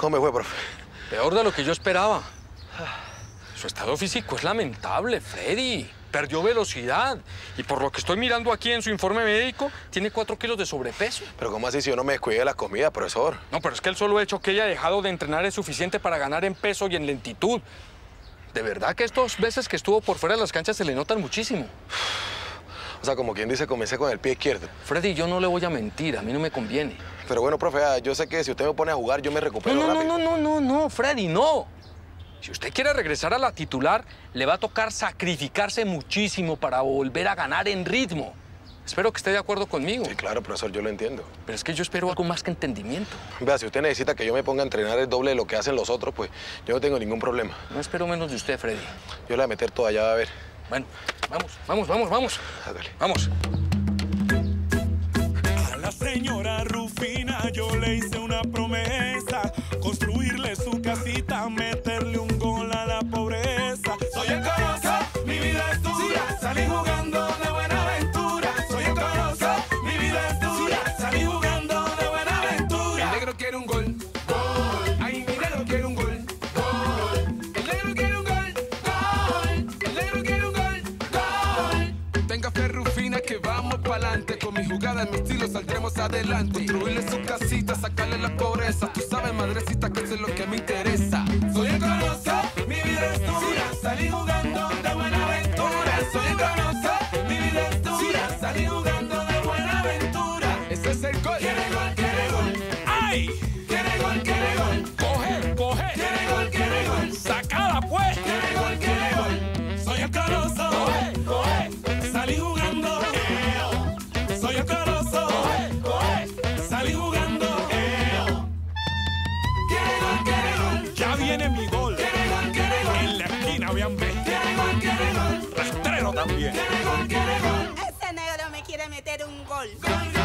¿Cómo me fue, profe? Peor de lo que yo esperaba. Su estado físico es lamentable, Freddy. Perdió velocidad. Y por lo que estoy mirando aquí en su informe médico, tiene 4 kilos de sobrepeso. Pero ¿cómo así si yo no me descuidé de la comida, profesor? No, pero es que el solo hecho que haya dejado de entrenar es suficiente para ganar en peso y en lentitud. De verdad que estos veces que estuvo por fuera de las canchas se le notan muchísimo. O sea, como quien dice, comencé con el pie izquierdo. Freddy, yo no le voy a mentir, a mí no me conviene. Pero bueno, profe, yo sé que si usted me pone a jugar, yo me recupero rápido. No, Freddy, no. Si usted quiere regresar a la titular, le va a tocar sacrificarse muchísimo para volver a ganar en ritmo. Espero que esté de acuerdo conmigo. Sí, claro, profesor, yo lo entiendo. Pero es que yo espero algo más que entendimiento. Vea, si usted necesita que yo me ponga a entrenar el doble de lo que hacen los otros, pues yo no tengo ningún problema. No espero menos de usted, Freddy. Yo la voy a meter toda, ya va a ver. Bueno, vamos. Hágale. Vamos. A la señora Rufina yo le hice una promesa, construirle su casita, meterle un gol a la pobreza. Soy el Coloso, mi vida es dura, salí jugando de Buenaventura. Soy el Coloso, mi vida es dura, salí jugando de Buenaventura. El negro quiere un gol, gol. Ay, mi negro quiere un gol, gol. El negro quiere un gol, gol. El negro quiere un gol, gol. Tenga fe, Rufina, que vamos pa'lante. Con mi jugada, en mi estilo, saldremos adelante. Construirle su casita, sacarle la pobreza. Tú sabes, madrecita, que eso es lo que me interesa. Soy el Coloso, mi vida es dura, salí jugando de Buenaventura. Soy el Coloso, mi vida es dura, salí jugando de Buenaventura. Ese es el gol. Quiere gol. ¡Ay! Quiere gol. Coge. Quiere gol. Sacada, pues. Quiere gol. Soy el Coloso. Coge. Salí jugando. Soy el Coloso. Coge. Salí jugando. Quiere gol. Ya viene mi gol. Quiere gol. En la esquina, vean, ve. Quiere gol. Rastrero también. Ese negro me quiere meter un gol.